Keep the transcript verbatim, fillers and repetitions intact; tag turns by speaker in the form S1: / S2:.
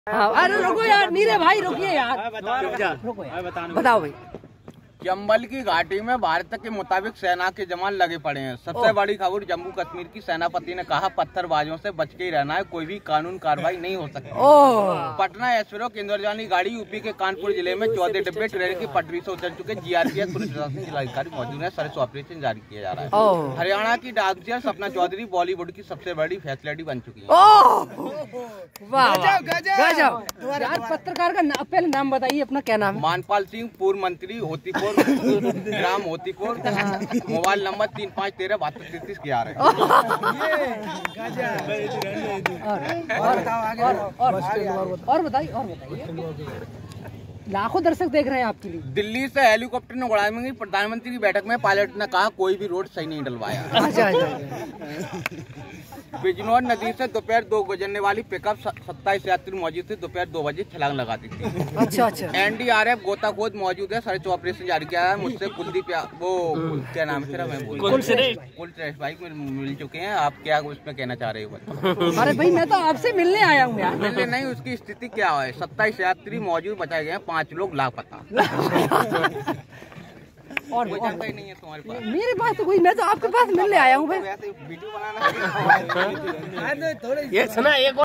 S1: हाँ, अरे रुको यार, नीरे भाई रुकिए यार, रुको यार, बताओ भाई।
S2: चंबल की घाटी में भारत के मुताबिक सेना के जवान लगे पड़े हैं। सबसे बड़ी खबर जम्मू कश्मीर की, सेनापति ने कहा पत्थरबाजों से बच के ही रहना है, कोई भी कानून कार्रवाई नहीं हो सकती। पटना एक्सप्रेस की इंदौर जानी गाड़ी यूपी के कानपुर जिले में चौदह डिब्बे ट्रेन की पटरी से उतर चुके। जीआरपीएफ पुलिस प्रशासन जिलाधिकारी मौजूद है, सर्च ऑपरेशन जारी किया जा रहा है। हरियाणा की डाकघर सपना चौधरी बॉलीवुड की सबसे बड़ी फैसिलिटी बन चुकी
S1: है। पत्रकार का पहले नाम बताइए, अपना क्या नाम है?
S2: मानपाल सिंह, पूर्व मंत्री, होतीपुर ग्राम होतीपुर, मोबाइल नंबर तीन पाँच तेरह बहत्तर तैतीस ग्यारह।
S1: और बताइए और बताइए लाखों दर्शक देख रहे हैं आपके लिए।
S2: दिल्ली से हेलीकॉप्टर ने उड़ाई मंगी। प्रधानमंत्री की बैठक में पायलट ने कहा कोई भी रोड सही नहीं डलवाया।
S1: अच्छा अच्छा।
S2: बिजनौर नदी से दोपहर दो गुजरने वाली पिकअप सत्ताईस यात्री मौजूद थे, दोपहर दो बजे छलांग लगा दी थी।
S1: अच्छा अच्छा।
S2: एनडीआरएफ गोताखोर मौजूद है, सर्च ऑपरेशन जारी किया है। मुझसे कुलदीप वो क्या नाम है, मैं बोल कुलश्रेष्ठ भाई मिल चुके हैं। आप क्या उसमें कहना चाह रहे हो?
S1: अरे भाई मैं तो आपसे मिलने आया हूँ यार।
S2: मिलने नहीं, उसकी स्थिति क्या है? सत्ताईस यात्री मौजूद बचाए गए हैं, पाँच लोग लापता।
S1: और
S2: कोई जानकारी नहीं है तुम्हारे पास?
S1: मेरे पास तो कोई, मैं तो आपके पास मिलने आया हूँ भाई।
S2: वीडियो बनाना है।
S3: ये सुना एक